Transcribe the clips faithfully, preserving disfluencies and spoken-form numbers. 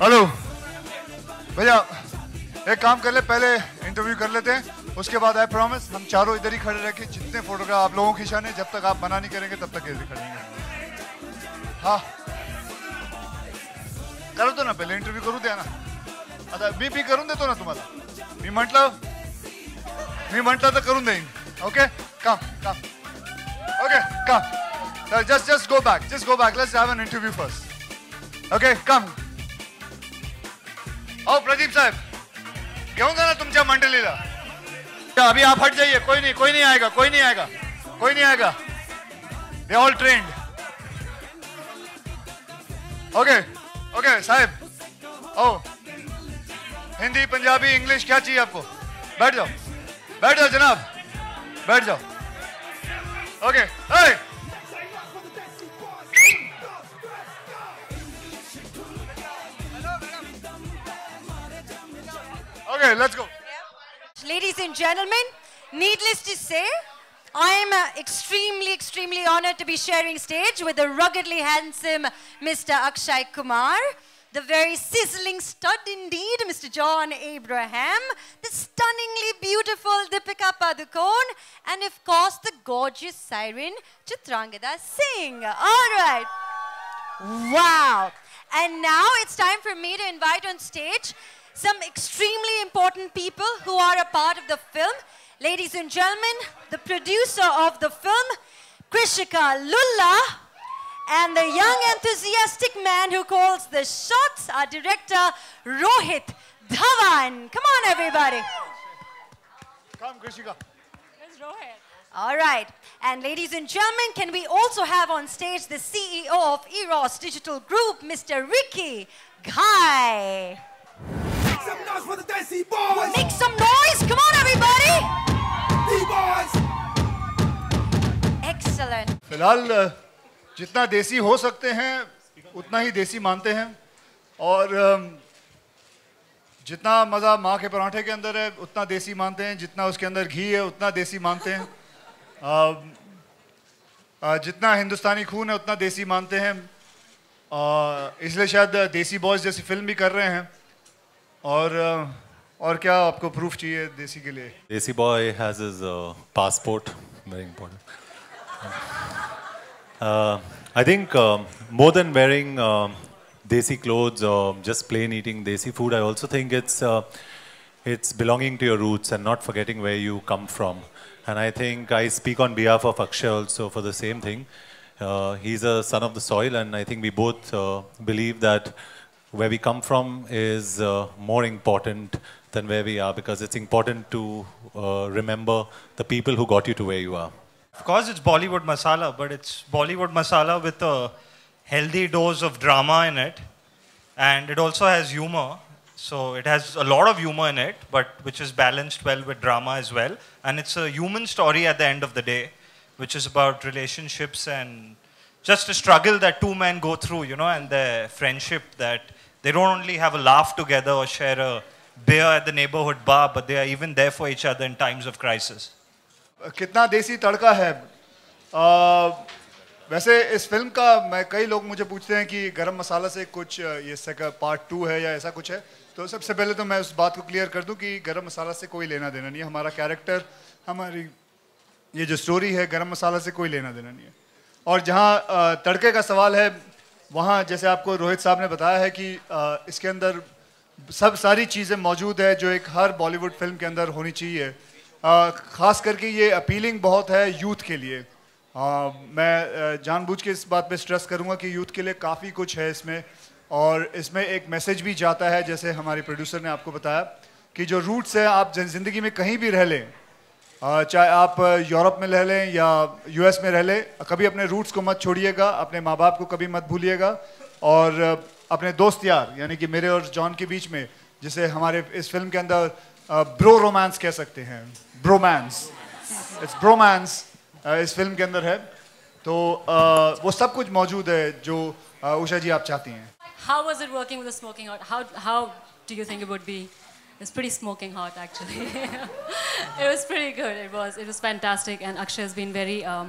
Hello भैया, एक काम कर ले, पहले इंटरव्यू कर लेते हैं, उसके बाद आई प्रॉमिस हम चारों इधर ही खड़े रह के जितने फोटोग्राफ आप लोगों खिंचाने, जब तक आप मना नहीं करेंगे तब तक इधर खड़े रहेंगे. हाँ करो तो ना, पहले इंटरव्यू करू द्या ना. आता मी मी करून देतो ना तुम्हाला. मी म्हटलं मी म्हटलं तर करून देईन. Okay come come. Okay come. Just just go back, just go back. Let's have an interview first. Okay come. ओ प्रदीप साहब, घेऊन जा ना तुमच्या मंडळीला. अभी आप हट जाइए. कोई नहीं कोई नहीं आएगा कोई नहीं आएगा कोई नहीं आएगा. They all trained. Okay okay साहब. ओ हिंदी पंजाबी इंग्लिश क्या चाहिए आपको? बैठ जाओ बैठ जाओ जनाब, बैठ जाओ. Okay hey! Okay, let's go. Ladies and gentlemen, needless to say, I am uh, extremely, extremely honored to be sharing stage with the ruggedly handsome Mister Akshay Kumar, the very sizzling stud indeed, Mister John Abraham, the stunningly beautiful Deepika Padukone, and of course the gorgeous siren Chitrangada Singh. All right. Wow. And now it's time for me to invite on stage some extremely important people who are a part of the film. Ladies and gentlemen, the producer of the film, Krishika Lulla, and the young enthusiastic man who calls the shots, our director, Rohit Dhawan. Come on, everybody. Come, Krishika. Where's Rohit? All right. And ladies and gentlemen, can we also have on stage the C E O of Eros Digital Group, Mister Ricky Ghai. Make some noise for the Desi Boyz! Make some noise! Come on, everybody! Desi Boyz! Excellent. फिलहाल जितना देसी हो सकते हैं उतना ही देसी मानते हैं, और जितना मज़ा माँ के पराठे के अंदर है उतना देसी मानते हैं, जितना उसके अंदर घी है उतना देसी मानते हैं, जितना हिंदुस्तानी खून है उतना देसी मानते हैं. इसलिए शायद देसी बॉयज़ जैसी फिल्म भी कर रहे हैं. और और क्या आपको प्रूफ चाहिए देसी के लिए? Desi boy has his uh, passport, very important. Uh, I think uh, more than wearing uh, desi clothes or just plain eating desi food, I also think it's uh, it's belonging to your roots and not forgetting where you come from. And I think I speak on behalf of Akshay also for the same thing. Uh, he's a son of the soil, and I think we both uh, believe that where we come from is uh, more important than where we are, because it's important to uh, remember the people who got you to where you are. Of course, it's Bollywood masala, but it's Bollywood masala with a healthy dose of drama in it, and it also has humor. So it has a lot of humor in it, but which is balanced well with drama as well. And it's a human story at the end of the day, which is about relationships and just a struggle that two men go through, you know, and their friendship, that they don't only have a laugh together or share a beer at the neighborhood bar, but they are even there for each other in times of crisis. कितना देसी तड़का है. आ, वैसे इस film का मैं कई लोग मुझे पूछते हैं कि गरम मसाला से कुछ ये सेकंड पार्ट टू है या ऐसा कुछ है. तो सबसे पहले तो मैं उस बात को क्लियर कर दूं कि गरम मसाला से कोई लेना देना नहीं है. हमारा कैरेक्टर, हमारी ये जो स्टोरी है, गरम मसाला से कोई लेना देना नहीं है. और जहाँ तड़के का सवाल है, वहाँ जैसे आपको रोहित साहब ने बताया है कि आ, इसके अंदर सब सारी चीज़ें मौजूद है जो एक हर बॉलीवुड फिल्म के अंदर होनी चाहिए. आ, ख़ास करके ये अपीलिंग बहुत है यूथ के लिए. आ, मैं जानबूझ के इस बात पे स्ट्रेस करूँगा कि यूथ के लिए काफ़ी कुछ है इसमें, और इसमें एक मैसेज भी जाता है, जैसे हमारी प्रोड्यूसर ने आपको बताया कि जो रूट्स है, आप ज़िंदगी में कहीं भी रह लें, चाहे आप यूरोप में रह लें या यूएस में रह लें, कभी अपने रूट्स को मत छोड़िएगा, अपने माँ बाप को कभी मत भूलिएगा. और अपने दोस्त यार, यानी कि मेरे और जॉन के बीच में, जिसे हमारे इस फिल्म के अंदर ब्रो रोमांस कह सकते हैं, ब्रोमांस, इट्स ब्रोमांस इस फिल्म के अंदर है. तो uh, वो सब कुछ मौजूद है जो uh, उषा जी आप चाहती हैं. How was it working with the smoking hot? How how do you think it would be? It's pretty smoking hot, actually. It was pretty good. It was it was fantastic, and Akshay has been very um,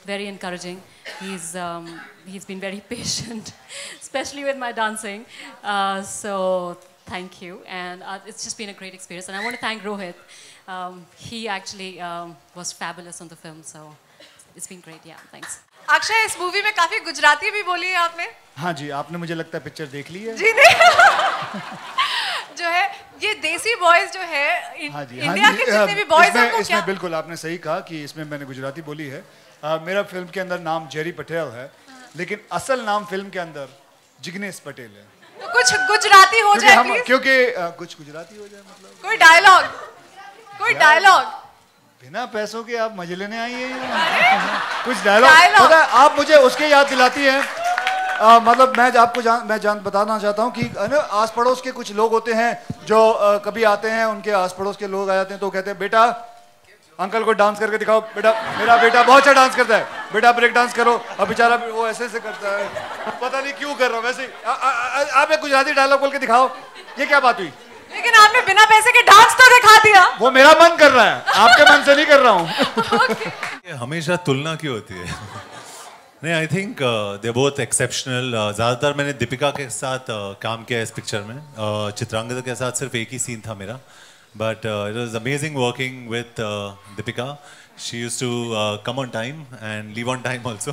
very encouraging. He's um, he's been very patient, especially with my dancing. Uh, so thank you, and uh, it's just been a great experience. And I want to thank Rohit. Um, he actually um, was fabulous on the film, so it's been great. Yeah, thanks. Akshay, इस movie में काफी गुजराती भी बोली है आपने? हाँ जी, आपने मुझे लगता है पिक्चर देख ली है। जी नहीं। जो है ये देसी बॉयज जो है हाँ जी, इंडिया हाँ जी, के जितने भी बॉयज हैं वो क्या? इसमें बिल्कुल आपने सही कहा कि इसमें मैंने गुजराती बोली है। आ, मेरा फिल्म के अंदर नाम जेरी पटेल है, लेकिन असल नाम फिल्म के अंदर जिग्नेश पटेल है। तो कुछ गुजराती हो जाए प्लीज। क्योंकि आ, कुछ गुजराती हो जाए मतलब। कोई डायलॉग, कोई डायलॉग। बिना पैसों के आप मजे लेने आई हैं। कुछ डायलॉग पता है, आप मुझे उसके याद दिलाती हैं। आ, मतलब मैं आपको जान मैं जान बताना चाहता हूँ कि ना आस पड़ोस के कुछ लोग होते हैं जो आ, कभी आते हैं, उनके आस पड़ोस के लोग आ जाते हैं तो कहते हैं बेटा अंकल को डांस करके दिखाओ, बेटा मेरा बेटा बहुत अच्छा डांस करता है, बेटा ब्रेक डांस करो। अब बेचारा वो ऐसे ऐसे करता है, पता नहीं क्यों कर रहा हूँ। वैसे आ, आ, आ, आप एक गुजराती डायलॉग बोल के दिखाओ, ये क्या बात हुई? लेकिन आपने बिना पैसे के डांस तो दिखा दिया। वो मेरा मन कर रहा है, आपके मन से नहीं कर रहा हूँ। हमेशा तुलना क्यों होती है? नहीं, I think they both exceptional. ज़्यादातर मैंने दीपिका के साथ uh, काम किया इस पिक्चर में। uh, चित्रांगदा के साथ सिर्फ एक ही सीन था मेरा, but it was amazing working with Deepika. She used to come on time and leave on time also,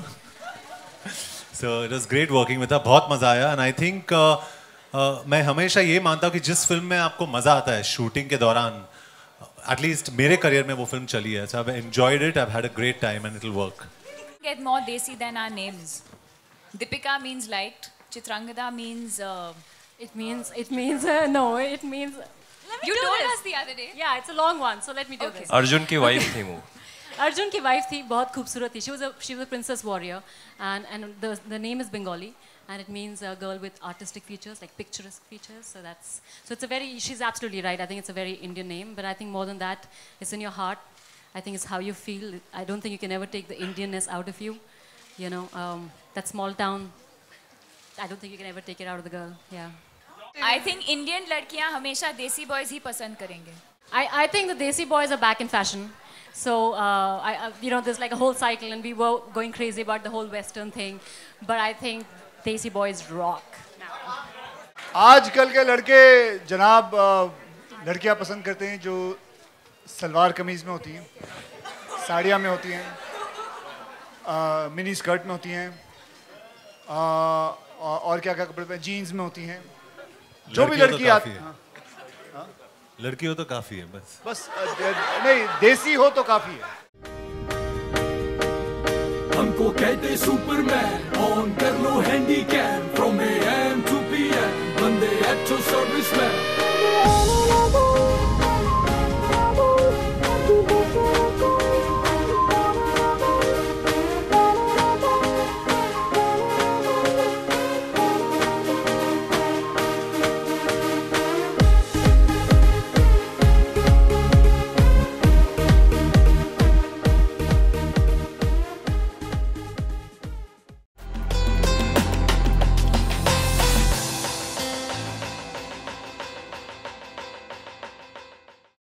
so it was great working with her. बहुत मज़ा आया। एंड आई थिंक मैं हमेशा ये मानता हूँ कि जिस फिल्म में आपको मज़ा आता है शूटिंग के दौरान, एटलीस्ट मेरे करियर में वो फिल्म चली है। So I have enjoyed it, I have had a great time and it will work. Get more desi than our names. Deepika means light. Chitrangada means. Uh, it means. It means. Uh, no. It means. You do told this. us the other day. Yeah, it's a long one. So let me do Okay. this. Arjun की wife थी वो. अर्जुन की wife थी, बहुत खूबसूरत थी. She was a she was a princess warrior, and and the the name is Bengali, and it means a girl with artistic features, like picturesque features. So that's so it's a very. She's absolutely right. I think it's a very Indian name, but I think more than that, it's in your heart. I think it's how you feel. I don't think you can ever take the Indianness out of you. You know, um, that small town, I don't think you can ever take it out of the girl. Yeah. I think Indian लड़कियाँ हमेशा देसी boys ही पसंद करेंगे. I, I think the Desi Boyz are back in fashion. So, uh, I, uh, you know, there's like a whole cycle and we were going crazy about the whole Western thing. But I think Desi Boyz rock now. आजकल के लड़के जनाब लड़कियां पसंद करते हैं जो सलवार कमीज में होती हैं, साड़ियाँ में होती हैं, मिनी स्कर्ट में होती हैं, आ, और क्या क्या कपड़े पे जीन्स में होती हैं। जो भी लड़की आती है, लड़की हो तो काफी है बस बस नहीं, देसी हो तो काफी है। हमको कहते सुपरमैन ऑन